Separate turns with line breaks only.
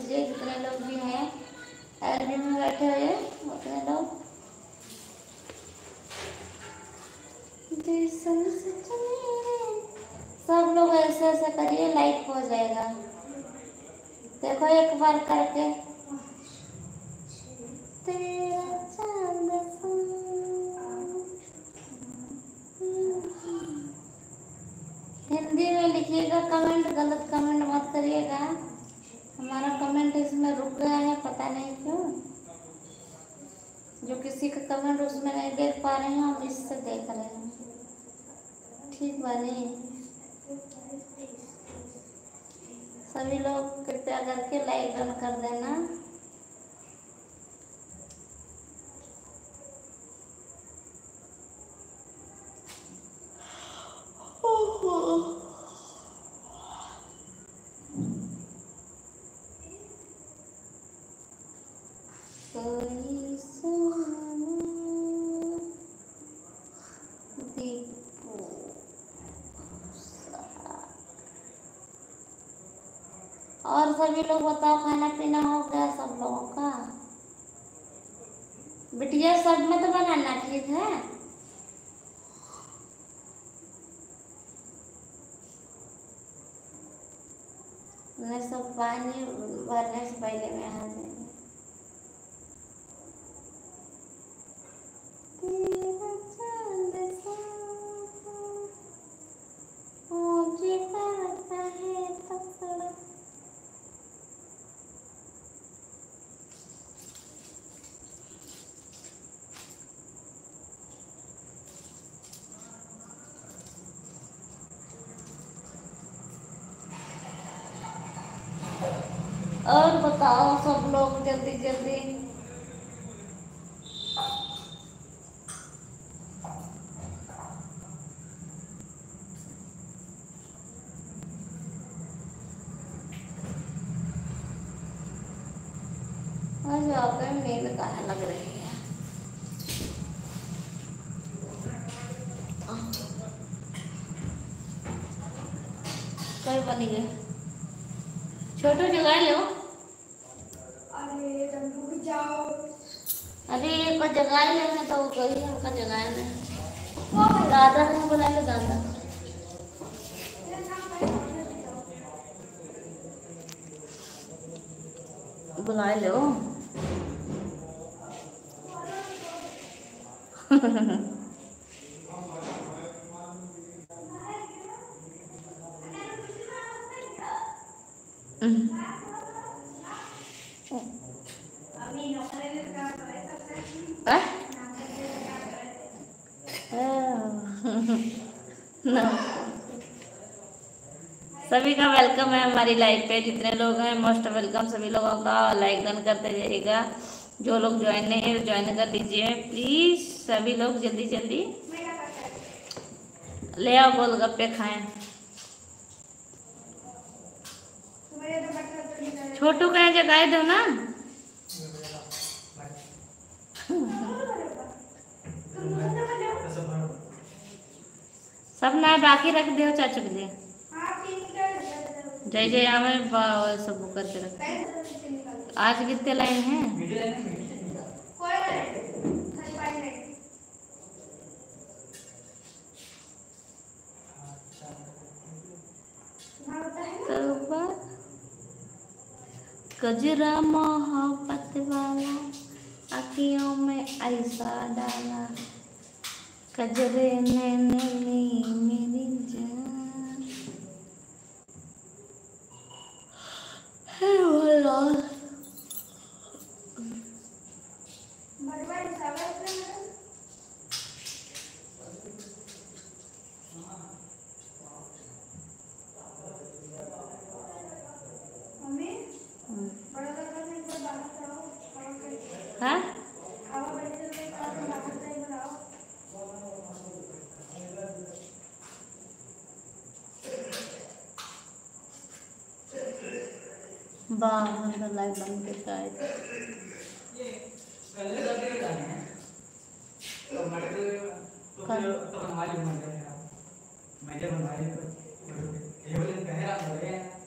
दीजिए जितने लोग भी हैं एलबी में बैठे हुए उतने लोग। सब लोग ऐसे ऐसे करिए, लाइक हो जाएगा। देखो एक बार करके। तेरा चांद हिंदी में लिखिएगा कमेंट, गलत कमेंट मत करिएगा। हमारा कमेंट इसमें रुक गया है, पता नहीं क्यों। जो किसी का कमेंट उसमें नहीं देख पा रहे हैं, हम इससे देख रहे हैं। ठीक बानी सभी लोग कृपया करके लाइक डन कर देना। कोई सुनो दीपो और सभी लोग बताओ, खाना पीना हो गया सब लोगों का? बिटिया सब में तो बनाना ठीक है। मैं सब पानी भरने से पहले में आ जाएंगे। और बताओ सब लोग जल्दी जल्दी। आज वाकई में नींद कहाँ लग रही है। कल बनी गई छोटू जगा लो।
अरे डंडू भी जाओ।
अरे एक बार जगा लेना तो कही हमका जगाया नहीं। दादा ने बुला लो, दादा बुला लो। सभी का वेलकम है हमारी लाइव पे। जितने लोग हैं मोस्ट वेलकम। सभी लोगों का लाइक डन करते जाइएगा। जो लोग ज्वाइन नहीं है ज्वाइन कर दीजिए प्लीज। सभी लोग जल्दी जल्दी ले आओ, गोलगप्पे खाएं। छोटू कहीं जगाए दो ना। सब ना बाकी रख दो चाचू के लिए। जय जय आवे सब करके रख। आज कितने लाइन हैं? गजरा मोहब्बत वाला आँखियों में ऐसा डाला, कजरे ने ली मेरी जान। हे भोला हाँ बाहर लाइव बंद करता है। कल